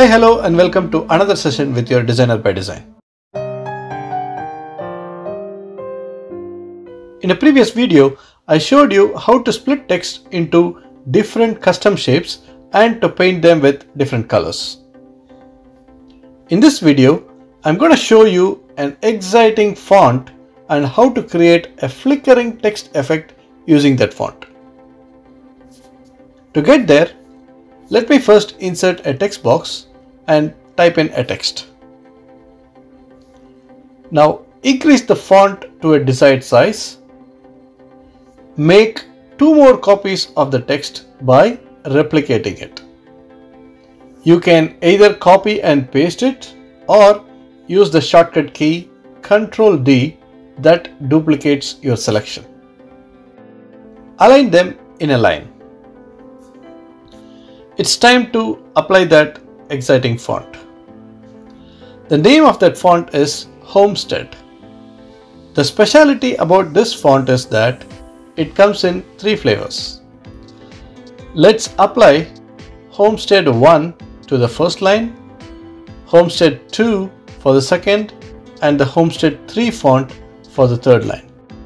Hi, hello and welcome to another session with your Designer by Design. In a previous video, I showed you how to split text into different custom shapes and to paint them with different colors. In this video, I'm going to show you an exciting font and how to create a flickering text effect using that font. To get there, let me first insert a text box and type in a text. Now increase the font to a desired size. Make 2 more copies of the text by replicating it. You can either copy and paste it or use the shortcut key Ctrl D that duplicates your selection. Align them in a line. It's time to apply that exciting font. The name of that font is Homestead. The specialty about this font is that it comes in 3 flavors. Let's apply Homestead 1 to the first line, Homestead 2 for the second, and the Homestead 3 font for the third line.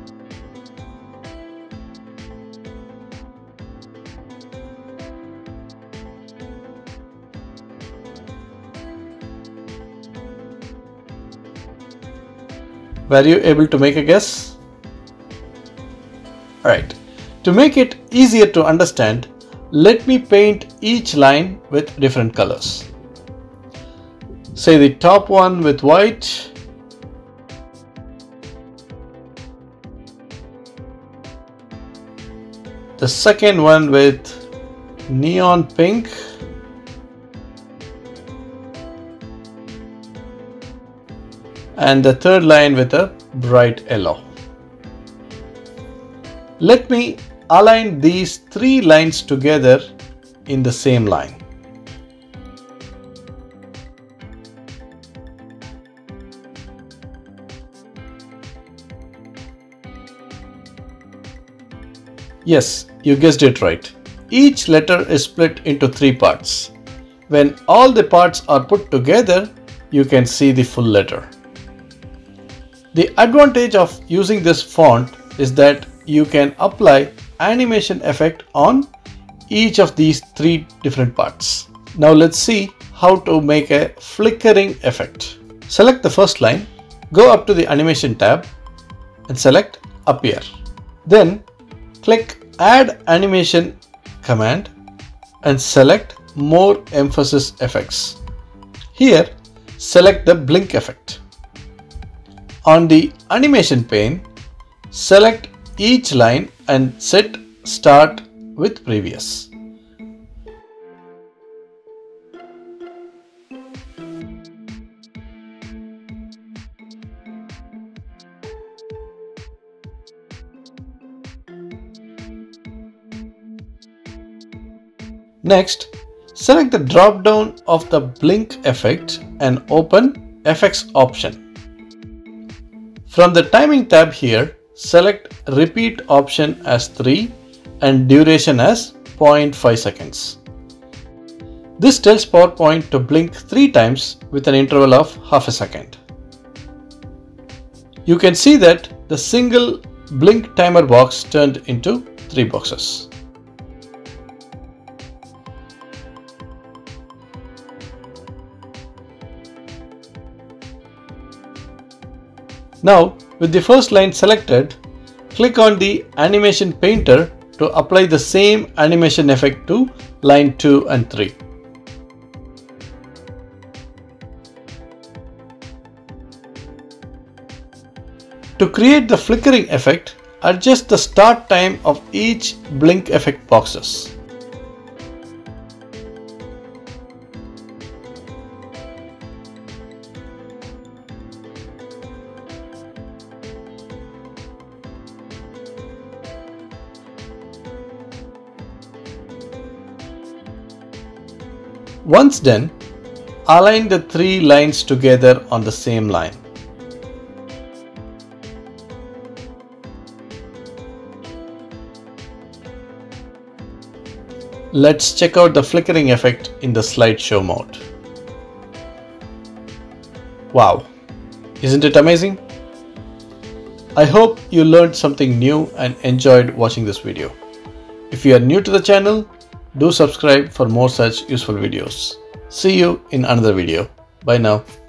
Were you able to make a guess? Alright, to make it easier to understand, let me paint each line with different colors. Say the top one with white, the second one with neon pink, and the third line with a bright yellow. Let me align these 3 lines together in the same line. Yes, you guessed it right. Each letter is split into 3 parts. When all the parts are put together, you can see the full letter. The advantage of using this font is that you can apply animation effect on each of these 3 different parts. Now let's see how to make a flickering effect. Select the first line, go up to the animation tab and select appear. Then click add animation command and select more emphasis effects. Here select the blink effect. On the animation pane, select each line and set start with previous. Next, select the drop down of the blink effect and open effects option. From the timing tab here, select repeat option as 3 and duration as 0.5 seconds. This tells PowerPoint to blink 3 times with an interval of half a second. You can see that the single blink timer box turned into 3 boxes. Now, with the first line selected, click on the animation painter to apply the same animation effect to line 2 and 3. To create the flickering effect, adjust the start time of each blink effect boxes. Once done, align the 3 lines together on the same line. Let's check out the flickering effect in the slideshow mode. Wow, isn't it amazing? I hope you learned something new and enjoyed watching this video. If you are new to the channel, do subscribe for more such useful videos. See you in another video. Bye now.